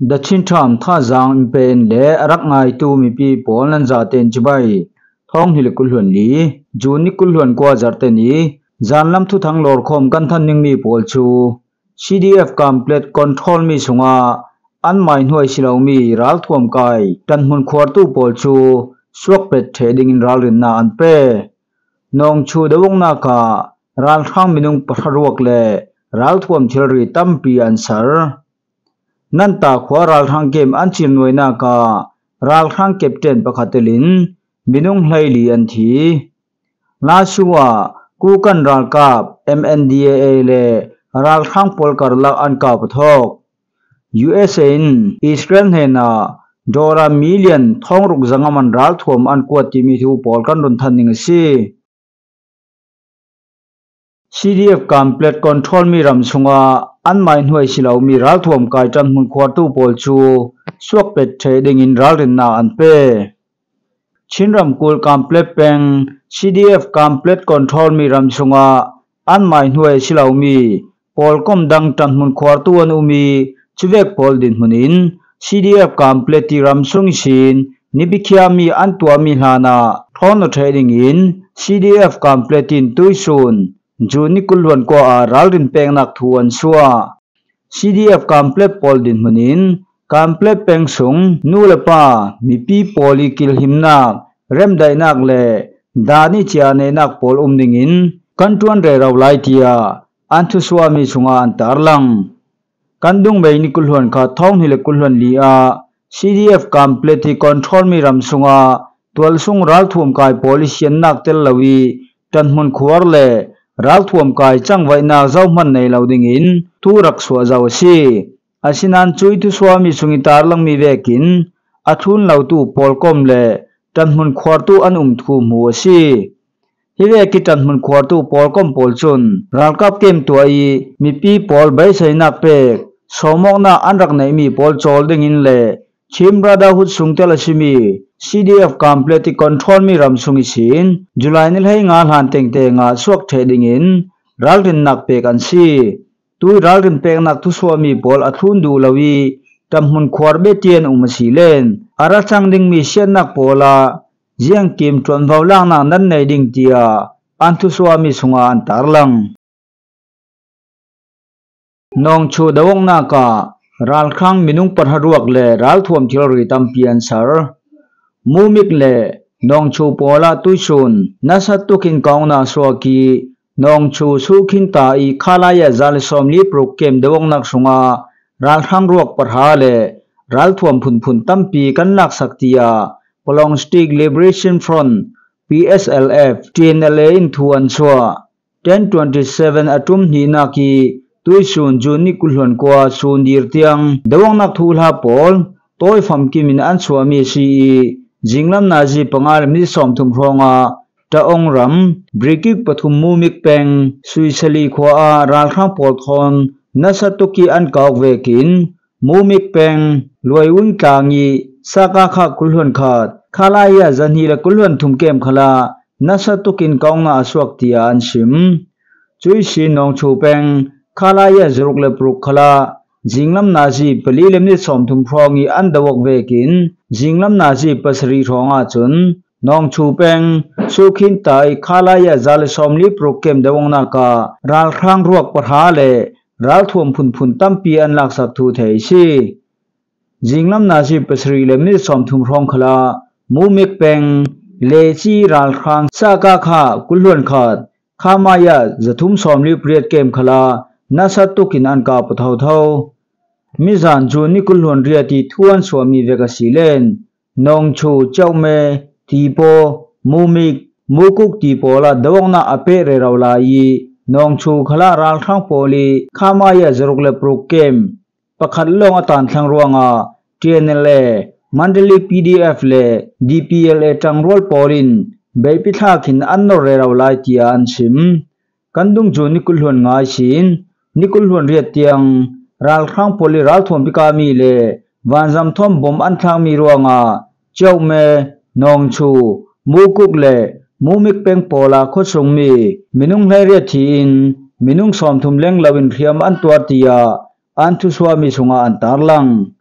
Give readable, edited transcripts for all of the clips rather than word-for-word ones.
ดัชินทามท่าจางเป็นเละรักไงตูมีปีปอลันจาเต็นจิบายท้องหิลกุลหวนลีจูนิกุลหวนกว่าจัดเตนีจานลำทุทั้งหลอดคมกันทันยังมีปอลชู CDF complete control มีสงาอันหมายหน่วยสิลามีรัลทวมไกตันมุนควาตูปอลชูสวกเป็ดเทดิงรัลรินนาอันเป้นองชูดวงนาคารัลทางมินุงปะรวกเลรัลทวมเทรีตัมปีอันซาร์นั่นตาขวารัลทางเกมอันชินหน่วยนาคารัลทางเก็บเต็นปะคัตลินมินุงไลลีอันทีลาชัวกูกันรัลกับ MNDAA เลรัลทางพอลการลักอันกาปทอก USA อิสราเอลเฮนาดอลลาร์มิลลิอนท้องรุกจังมันรัลทวมอันกวดที่มีทูพอลกันรุนทันนิงซี CDF complete control มีรำสุงาอันหมายหน่วยสิลามีรัลทวมกายจำมุนควาตูพอลชูสวกเป็ดเทดิงอินรัลรินนาอันเป้ชินรำกูล complete เป็น CDF complete control มีรำสุงาอันหมายหน่วยสิลามีพอลคอมดังจำมุนควาตูอันอุมีชีวกพอลดินมุนิน CDF complete ที่รำสุงชินนิบิคิอามีอันตัวมีลานาท้องเทดิงอิน CDF complete อินตุยซุนจูนิกุลวันกว่ารัลรินเปงนักทวนชัว CDF complete พอลดินมุนิน complete เปงสุงนูเลปามีปีพอลิกิลหิมนักเริ่มได้นักเลดานิจาเนนักพอลดิงอินกันทวนเรเราไลทียอันทุสวามีสุงอันตาร์ลังกันดุงเบนิกุลวันข้าท้องหิเลกุลวันลีอา CDF complete ที่ control มีรำสุงาตัวสุงรัลทวมกาย policy นักเตลลวีตันมุนขวารเลรัลทวมกายจังไว้นาเจ้ามันในเหล่าดิ่งอินทุรักสวาเจ้าซีอาศินันจุยทุสวามีสุงิตาร์ลังมีเวกินอัทุนเหล่าตูพอลคอมเลตันมุนขวารตูอันทุมหัวซีฮิเวกิตันมุนขวารตูพอลคอมพอลซุนรัลกับเกมตัวอีมีปีพอลใบใส่นักเป็กสมองนาอันรักในมีพอลโจลดิ่งอินเลชิมราดาหุดสุงเตลชิมี CDF complete control มีรำสุงอิสินจุลัยนิลให้งานหันเต็งเตงาสวกเทดิงอินรัลรินนักเปกันซีตุยรัลรินเปกนักทุสวามีบอลอัทุนดูลาวีตำหุนควาร์เบเตียนอุมสีเลนอาราชังดิงมีเชียนนักโปลาเจียงกิมจวนวาวล่างนักนั้นในดิงเตียอันทุสวามีสุงอันตาร์ลังนองชูดาวงนาคารัลครั้งมินุงปะหรวกเลรัลทวมทิลริตัมเปียนซาร์มูมิกเลนองชูปอลาตุยซุนนัสตุกินกองนาสวากีนองชูสุขินตาอีคาลายะจัลสอมลีโปรเกมดวงนักสุงารัลครั้งรวกปะหาเลรัลทวมพุนตัมปีกันนักสักติยาปลองสติกลิเบเรชันฟรอนต์ PSLF ทีนเลอินทวนชัว1027อตุมนีนากีตุยซุนจูนิกุลหวนกว่าซุนดีร์เตียงดวงนักทูลฮาปอลตัวฟัมกิมินอันสวามีซีจิงลำนาจีปังอาลมิสอมทุมพรองาตาองรัมบริกิกปฐุมมูมิกเปงสุยสลีขวารัลครั้งปอลทอนนัสตุกีอันกาวเวกินมูมิกเปงลวยวุ้นกางีสากาขะกุลหวนขาดคาลายะจันฮีละกุลหวนทุมเกมขลานัสตุกินกองนาสวกติยาอันชิมจุยชีนองชูเปงคาลายะจรุกเลปรุกขลาจิงลำนาจีปลีเลมิสอมทุมพรองอีอันดวกเวกินจิงลำนาจีปัสรีทองอาจุนนองชูเปงสุขินตายคาลายะจัลสอมลีโปรเกมดวงนาการัลครั้งรวกปะหาเลรัลทวมพุนตัมปีอันลักสักทูเทซีจิงลำนาจีปัสรีเลมิสอมทุมพรองขลามูมิกเปงเลจีรัลครั้งสากาขากุลวนขาดขามายะจะทุมสอมลีเปรียดเกมขลานัสตุกินอันกาปะเท่ามิจานจูนิกุลหวนเรียติทวนสวามีเวกสิเลนนองชูเจ้าเมทีโปมูมิกมูกุกทีโปลาดวงนาอเปเรราลายีนองชูขลารัลครั้งโปลีขามายะจรุกเลโปรเกมปะขัดลงอตันทังรวงอาทีเอนเลมันเดลี PDF เล DPLA จังรวลปอรินเบปิทาขินอันโนเรราลาติอันชิมกันดุงจูนิกุลหวนงายชินนิกุลหวนเรียเตียงรัลครั้งโปลีรัลทวมพิกามีเลวันจำทอมบอมอันทางมีรวงอาเจ้าเมนองชูมูกุกเลมูมิกเปงโปลาโคสงมีมินุงไลเรียทีอินมินุงสอมทุมเลงลาวินเทียมอันตัวตียาอันทุสวามีสุงาอันตาร์ลัง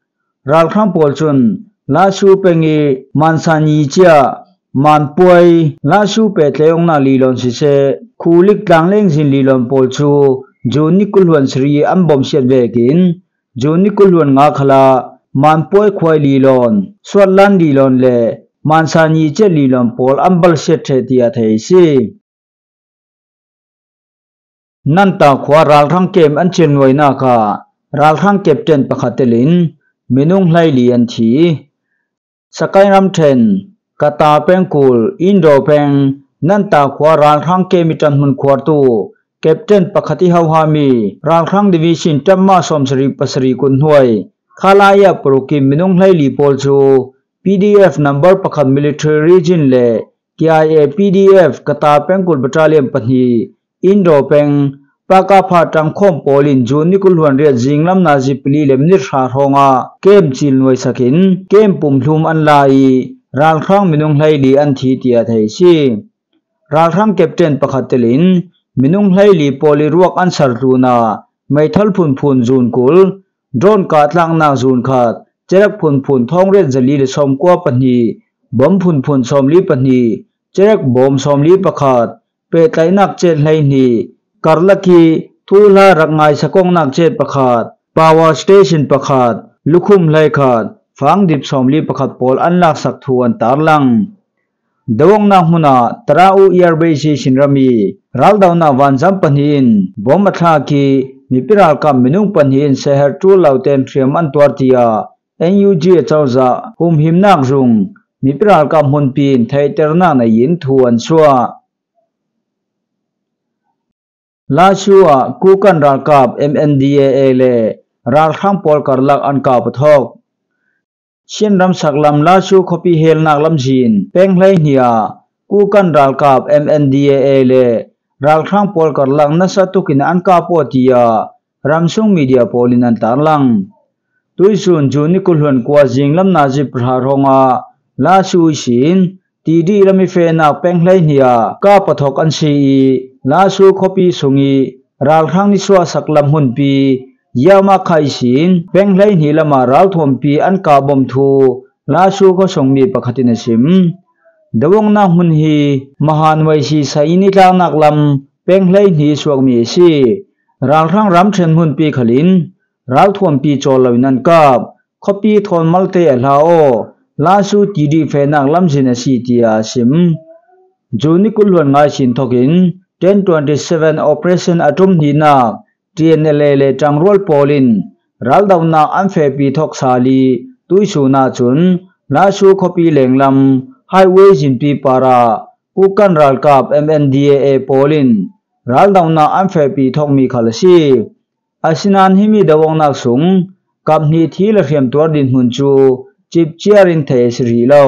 รัลครั้งปอลจุนลาชูเป็งมันสันยีเจียมันป่วยลาชูเป็ดเลงนาลีลอนสิเซคูลิกดังเล่งสินลีลอนปอลชูจูนิคุลวันสรีอัมบอมเชียดเวกินจูนิคุลวันงาขลามันป่วยควายลีลอนสวดลันลีลอนเลมันสันยีเจลีลอนปอลอัมบัลเชียดเทติอาเทซีนั่นตาขวารัลครั้งเกมอันเชนไว้นาคารัลครั้งเก็บเต็นประคตลินมินุงไลลีอันทีสกายรัมเทนกาตาเป็งกูลอินโดเป็งนั่นตาขวารัลครั้งเกมิตันมุนขวาตูเก็บเต็นประคติฮาวฮามีรัลครั้งดิวิชินจัมมาสมสรีปัสรีกุนหวยขลายาปรุกิมินุงไลลีโพลชู PDF number ประคต military region เล KIA PDF กาตาเป็งกูลบัตรเลียมปนีอินโดเป็งปากาพาตังคอมโพลินจูนิคุลวันเรียจิงลำนาจิปลีเลมนิรชาร์ฮงาเกมจิลนวยสกินเกมปุ่มลุมอันไลรัลครั้งมินุงไลลีอันทีเตียไทยซีรัลครั้งเก็บเต็นประคตลินมินุงไลลีโพลิรวกอันสาร์ตูนาไม่ทัลพุนพุนจูนกุลโดรนกาดลังนาจูนขาดเจรักพุนพุนท้องเรนจลีเลสมกัวปนีบอมพุนพุนสมลีปนีเจรักบอมสมลีประคาดเปไตนักเจนไลนีKarlaki Thula Rangai Sakong Nakchet Pakhat Power Station Pakhat Lukhum Laikhat Phang Dip Somli Pakhat Pol Anlak Sak Thuan Tarlang Dawong na huna Tarau Airbase Sinrami Raldaw na Vanjam Panhin Bomathaki Mipiral Kam Minung Panhin Seher Tu Lauten Triam Antwartia NUG Chawza Hum Himnak Rung Mipiral Kam Hunpin Thaiterna na Yin Thuan Swaลาชัวกูกันรัลกับ MNDAA เลรัลข้างปอลการลักอันกาปทอกเช่นรำสักลำลาชูคบีเฮลนักลำจีนเป็งไลเนียกูกันรัลกับ MNDAA เลรัลข้างปอลการลักนัสตุกินอันกาปอตียารำซุงมีเดียโพลินันตาลังตุยสุนจูนิคุลวนกว่าจิงลำนาจิปรารองาลาชูชินตีดีรำมิเฟนักเป็งไลเนียกาปทอกอันซีลาสูคบีสุงีรัลครั้งนิสวาสักลำหุนปียามาไขสินเพ่งไลนีละมารัลทวมปีอันกาบอมทูลาสูก็ส่งมีปกตินสิมดวงนาหุนฮีมหานวัยชีสายนิลานักลำเพ่งไลนีสวกมีสีรัลครั้งรำเชนหุนปีขลินรัลทวมปีโจลวินันกาบคบีทอนมัลเตอลาโอลาสูตีดีเฟนักลำจินสีตียาสิมจูนิคุลวันง่ายสินทกิน1027 Operation Atom Hina TNLA le Changrol Polin Raldawna Amfepi Thok Sali Tuisuna Chun Lasu Khopi Lenglam Highway Jinpi Para Pukan Ralkap MNDAA Polin Raldawna Amfepi Thok Mi Khalasi Asinan Himi Dawongnak Sung Kapni Thila Riam Tuardin Hunchu Chip Chiarin Thesri Lo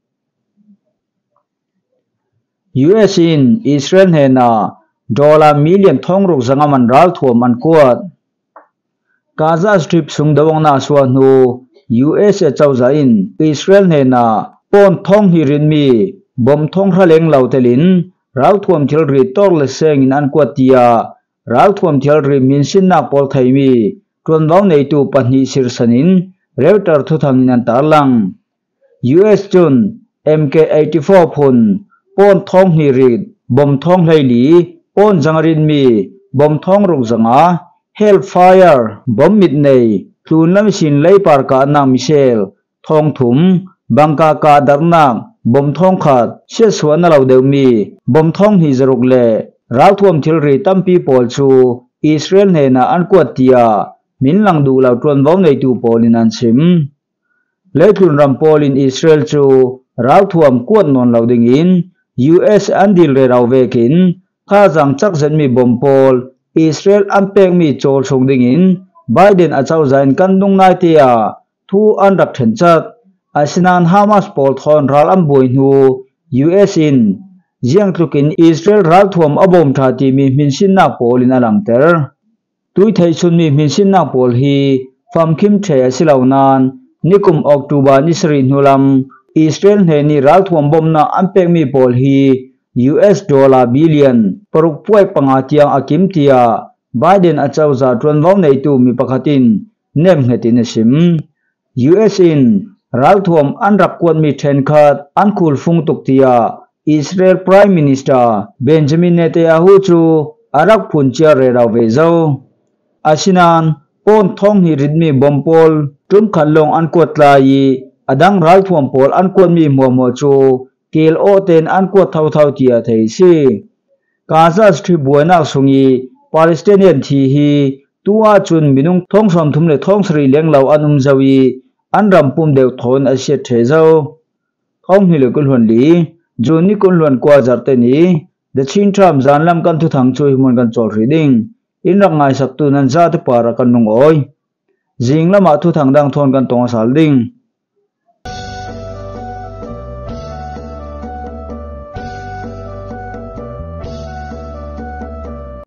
US in Israel hena $1 million thongruk zangaman ral thuam an kuat Gaza Strip sung dawang na swanu US e chawza in Israel hena pon thong hirin mi bom thong raleng lautelin ral thuam thilri tor le seng in an kuatia ral thuam thilri minsin na pol thaimi tonwaw nei tu pani sirsanin router thuthang in an tarlang US chun MK84 phun pon thong hirit bom thong leili pon jangarin mi bom thong ruk zanga hellfire bom mit nei tlun lam sin lei par ka na misel thong thum bangka ka darnak bom thong khat se suan lo deu mi bom thong hi zaruk le ral thuam thilri tampi pol chu Israel ne na an kwatia min lang du lo tron waw nei tu polin an sim le thun ram polin Israel chu ral thuam kwat non lo ding in US andil re raw vekin kha jang chak zen mi bompol Israel ampek mi chol song ding in Biden a chaw zain kan dung ngai tia thu an rak then chat asinan Hamas pol thon ral am boi nu US in jiang tlukin Israel ral thuam abom tha ti mi minsin na polin alang ter tui thei chun mi minsin na pol hi famkhim the asilaunan nikum October ni sri nulam Israel ne ni ral thuam bom na ampek mi pol hi US $1 billion paruk puai panga tiang akim tia Biden a chawza tron waw nei tu mi pakhatin nem hetin sim US in ral thuam an rak kwat mi then khat an khul phung tuk tia Israel Prime Minister Benjamin Netanyahu chu arak phun chia re raw ve zo asinan pon thong hi ridmi bompol tum khalong an kwat la yi adang ral thuam pol an kwat mi mo chu kel o ten an kwat thau tia thei si Gaza Strip buaina sungi Palestinian thi hi tua chun minung thong som thum le thong sri leng law anum zawi an rampum deu thon asia thezo thong hi le kul hon li joni kul hon kwa jarte ni the chin tram zanlam kan thu thang chui mon kan chol reading in rak ngai sak tu nan za te para kan nung oi jingla ma thu thang dang thon kan tong sal ding